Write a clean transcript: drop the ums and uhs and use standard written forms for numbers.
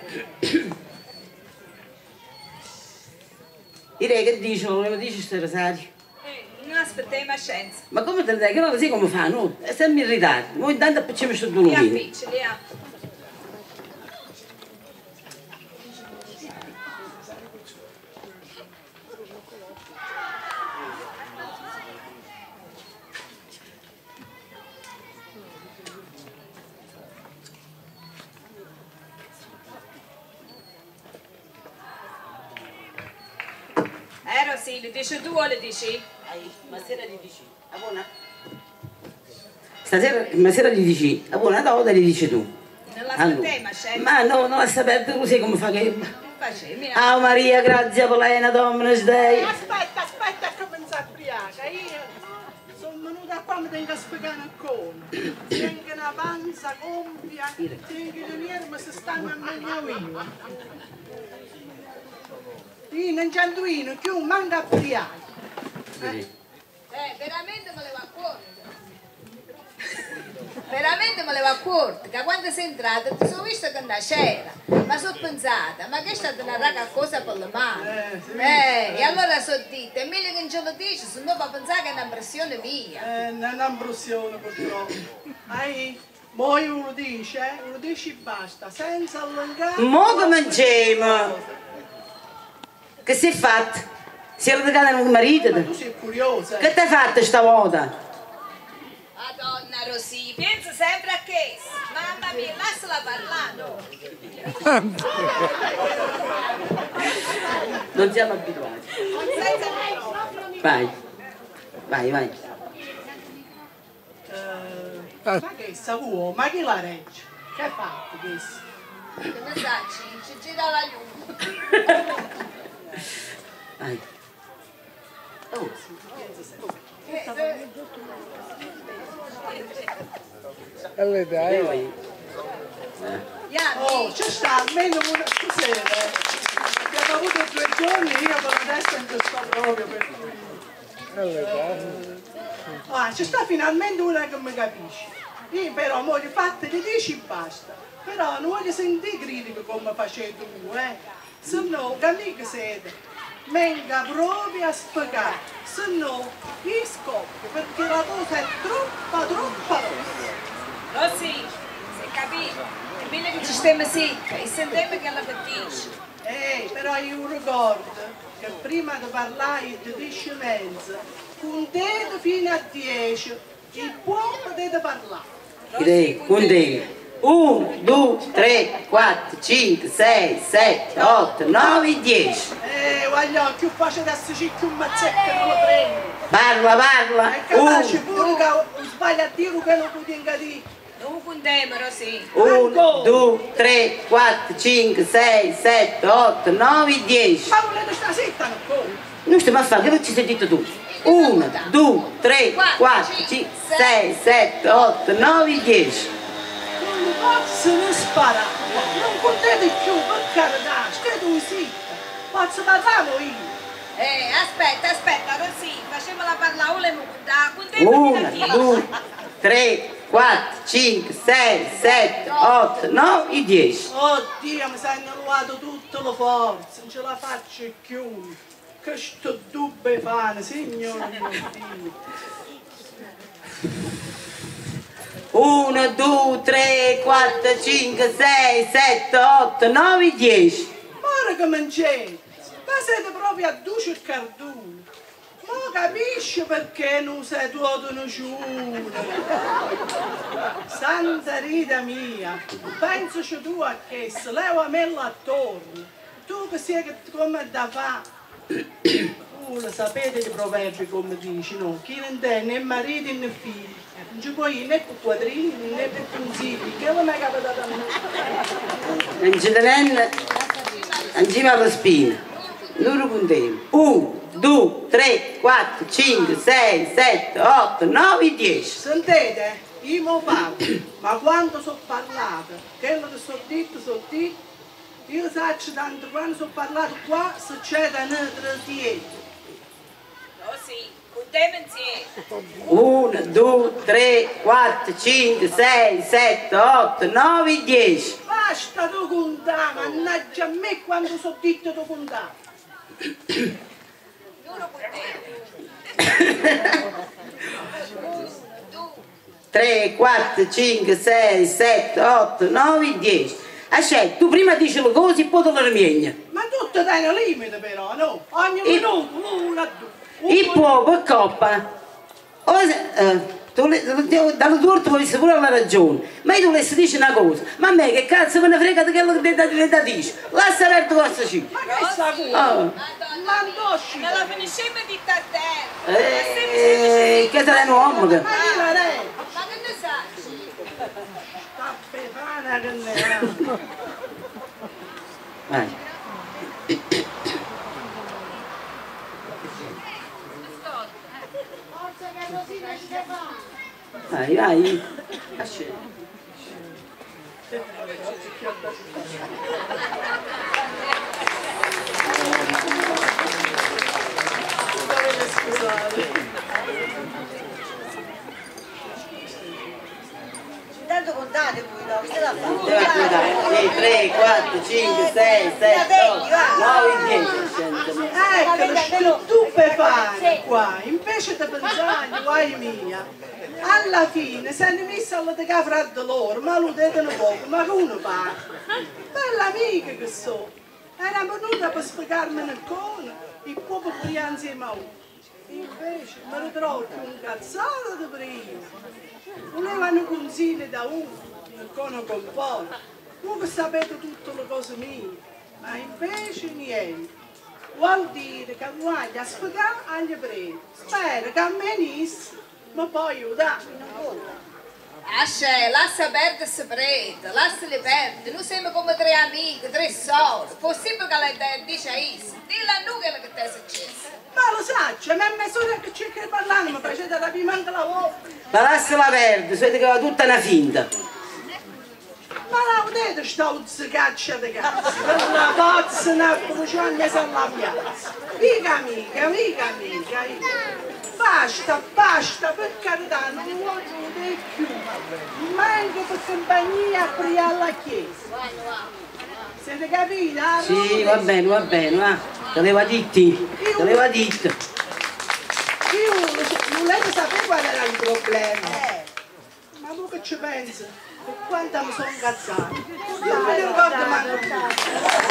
Direi che dici, non lo dici sto rosario? Non aspettiamo a scienza. Ma come te ne dai? Che non lo sai come fa, no? E siamo in ritardo. Noi intanto facciamo questo due Li lupini. appicci, li ha. Rosì, lo dici tu o lo dici? Ma sera gli dici, a buona? Stasera gli dici, a buona volta gli dici tu. Non l'aspettiamo a scienza. Ma no, non la sapete, tu sai come fa che... Facemi. Ah Maria, grazie plena, Dominus Dei. Aspetta, che mi sa ubriaca. Io sono venuta qua, mi tengo a spiegare ancora. Tengo una panza gonfia, tengo le nerve si stanno a meglio. Io non c'è anduino, più manca a ubriaca. Veramente me le va a cuore. Veramente me le va a cuore, che quando sei entrata ti sono vista che c'era, ma sono pensata, ma che è stata una raga cosa per le mani? E allora sono dita, è meglio che non ce lo dici, se no va a pensare che è un'impressione mia. Non è un'impressione purtroppo. Mo io lo dici e basta, senza allungare. Mo che mangiamo? Che si è fatto? Si è radicata nel marito? Ma tu sei curiosa. Che ti hai fatto stavolta? Madonna Rosì, pensa sempre a che? Mamma mia, lasciala parlare. Non siamo abituati. Vai. Ma che sa vuoi? Ma chi la regge? Che hai fatto questo? Che ne sai, ci gira la luna. Vai. Oh. Allora dai. Oh, c'è sta almeno una sera. Abbiamo avuto 2 giorni, io per adesso non ci sto proprio per cui. C'è sta finalmente una che mi capisce. Io però mo di fatto gli dici basta. Però non voglio sentire critiche come facevi tu, Se no, che mica siete. Venga proprio a spiegare, se no io scoppio perché la cosa è troppa rossa. Rosì, sei capito? È bene che ci stiamo zitti e sentiamo che la capisci. Però io ricordo che prima di parlare di 10:30, contate fino a 10, e poi potete parlare. Direi, contegno. 1, 2, 3, 4, 5, 6, 7, 8, 9, 10. Voglio più facile da più mazzecca non lo prendo. Parla. È capace pure che sbaglia a dire che non può dire. Non contiamo, Rosì. 1, 2, 3, 4, 5, 6, 7, 8, 9, 10. Ma volete sta zitta ancora? Non stiamo a fare, che ci sei detto tu? 1, 2, 3, 4, 5, 6, 7, 8, 9, 10. Non possono sparare, non contate più, per carità, stai tu zitta. Posso parlare io? Aspetta, Rosì, facciamola parlare, volevo contare. 1, 2, 3, 4, 5, 6, 7, 8, 9, 10. Oddio, mi sa annullato tutte le forze, non ce la faccio più. Che sto dubbe fare, signore mio Dio. 1, 2, 3, 4, 5, 6, 7, 8, 9, 10. Ora che mangiate, ma siete proprio a due circarduno. Ma capisci perché non sei tutto nessuno? Santa Rita mia, pensaci tu a che se leva me attorno. Tu che sei come da fare. Lo sapete i proverbi come dici, no? Chi non ha né marito né figli. Non ci puoi né per quadrini né per consigli. Che non è capitato a me? Non ci tenendo, andiamo alla spina. Noi lo contiamo. 1, 2, 3, 4, 5, 6, 7, 8, 9, 10. Sentite? Io mi parlo, ma quando sono parlato, quello che sono detto, io so tanto quando sono parlato qua succede un'altra dietro. Rosì, contiamo insieme. 1, 2, 3, 4, 5, 6, 7, 8, 9, 10. Ma Basta tu contare, mannaggia a me quando so detto tu contare. 3, 4, 5, 6, 7, 8, 9, 10. Ascetta, tu prima dici le cose e poi te le rimegna. Ma tutto dai un limite però, no? Ogni minuto, una, due. E poi per coppa, dalle tue urte vuoi pure la ragione, ma io volessi dire una cosa, ma a me che cazzo me ne frega di quello che ti dici? Lascia aperto questo cibo. Ma che sta cosa? Oh. Ma andosci. Me la finisciamo di a te. Che sei un uomo? Ma che la lei? Ma che ne sai? Sta befana che ne ha. Vai. Vai, vai. Intanto contate voi, no? Che la fate? 3, 4, 5, 6, 7, 8, 9, 10. Ecco, tu befana qua, invece di pensare, guai mia, alla fine si hanno messo alla tega fra di loro, ma lo devono poco, ma che uno fa? Bella amica che so, era venuta per spiegarmi una cosa, e poi per dire insieme a uno. Invece mi ritrovo più un cazzato di prima. Volevano consigli da uno, non conosco un po'. Voi sapete tutte le cose mie, ma invece niente. Vuol dire che voglio spiegare agli ebrei. Spero che venisse, ma poi io da. Asce, lascia perdere se prete, lasciali perdere. Noi siamo come tre amiche, tre sorelle. Possibile che lei dice isso? Dillo a noi quello che ti è successo. Ma lo sai, c'è mia sorella che cerca di parlare, mi facete la prima anche la volta. Ma lasciala perdere, si vede che va tutta una finta. Ma la vedete sta uzzicaccia di cazzo, quella pazza che ci ha messo alla piazza. Mica amica. Basta, per carità, non voglio vedere più. Manco per compagnia aprire alla chiesa. Siete capiti? Sì, va bene, va. Te l'aveva ditti. Io volete sapere qual era il problema? Ma voi che ci pensa? Per quanto mi sono incazzata? Non me ne ricordo manco più.